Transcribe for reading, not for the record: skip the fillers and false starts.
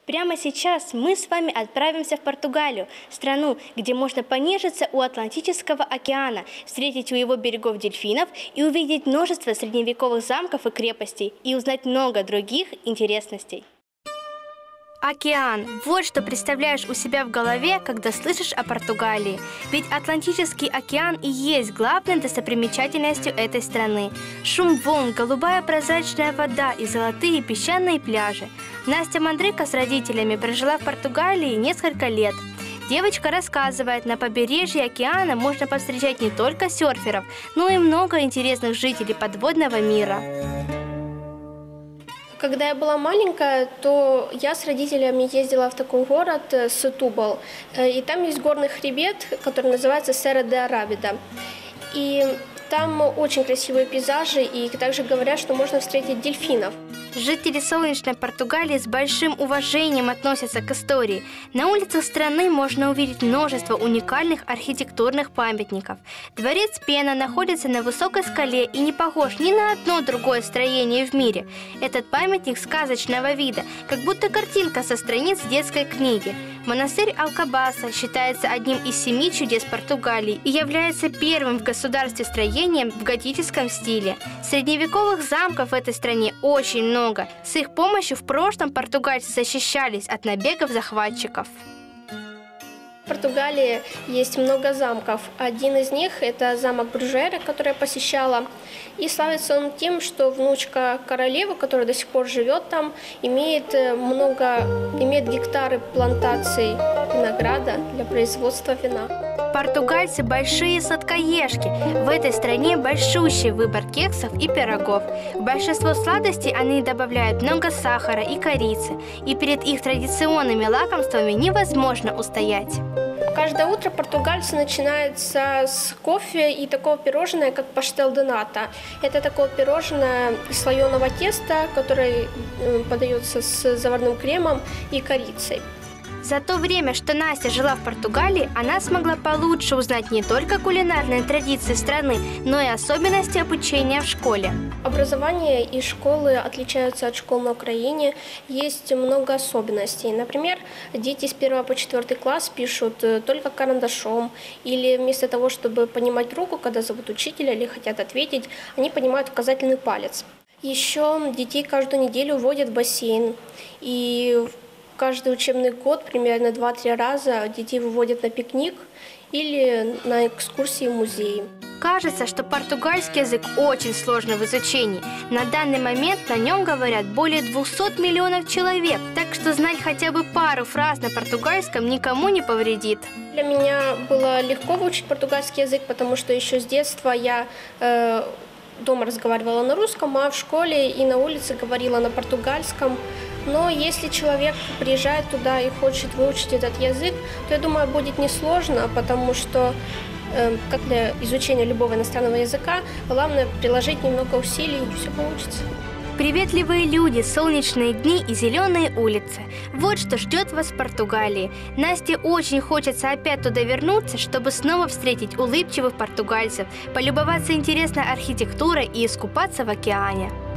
Прямо сейчас мы с вами отправимся в Португалию, страну, где можно понежиться у Атлантического океана, встретить у его берегов дельфинов и увидеть множество средневековых замков и крепостей, и узнать много других интересностей. Океан – вот что представляешь у себя в голове, когда слышишь о Португалии. Ведь Атлантический океан и есть главной достопримечательностью этой страны. Шум волн, голубая прозрачная вода и золотые песчаные пляжи. Настя Мандрыка с родителями прожила в Португалии несколько лет. Девочка рассказывает, на побережье океана можно повстречать не только серферов, но и много интересных жителей подводного мира. Когда я была маленькая, то я с родителями ездила в такой город Сетубал. И там есть горный хребет, который называется Серра де Арабида. И там очень красивые пейзажи, и также говорят, что можно встретить дельфинов. Жители солнечной Португалии с большим уважением относятся к истории. На улицах страны можно увидеть множество уникальных архитектурных памятников. Дворец Пена находится на высокой скале и не похож ни на одно другое строение в мире. Этот памятник сказочного вида, как будто картинка со страниц детской книги. Монастырь Алкабаса считается одним из 7 чудес Португалии и является первым в государстве строением в готическом стиле. Средневековых замков в этой стране очень много. С их помощью в прошлом португальцы защищались от набегов захватчиков. В Португалии есть много замков. Один из них – это замок Бружера, который я посещала. И славится он тем, что внучка королевы, которая до сих пор живет там, имеет гектары плантаций винограда для производства вина. Португальцы – большие сладкоежки. В этой стране большущий выбор кексов и пирогов. В большинство сладостей они добавляют много сахара и корицы. И перед их традиционными лакомствами невозможно устоять. Каждое утро португальцы начинаются с кофе и такого пирожного, как паштел де ната. Это такое пирожное из слоеного теста, которое подается с заварным кремом и корицей. За то время, что Настя жила в Португалии, она смогла получше узнать не только кулинарные традиции страны, но и особенности обучения в школе. Образование и школы отличаются от школ на Украине. Есть много особенностей. Например, дети с 1 по 4 класс пишут только карандашом. Или вместо того, чтобы поднимать руку, когда зовут учителя или хотят ответить, они поднимают указательный палец. Еще детей каждую неделю водят в бассейн. И каждый учебный год примерно 2-3 раза детей выводят на пикник или на экскурсии в музей. Кажется, что португальский язык очень сложный в изучении. На данный момент на нем говорят более 200 миллионов человек, так что знать хотя бы пару фраз на португальском никому не повредит. Для меня было легко выучить португальский язык, потому что еще с детства я дома разговаривала на русском, а в школе и на улице говорила на португальском. Но если человек приезжает туда и хочет выучить этот язык, то, я думаю, будет несложно, потому что, как для изучения любого иностранного языка, главное приложить немного усилий, и все получится. Приветливые люди, солнечные дни и зеленые улицы. Вот что ждет вас в Португалии. Насте очень хочется опять туда вернуться, чтобы снова встретить улыбчивых португальцев, полюбоваться интересной архитектурой и искупаться в океане.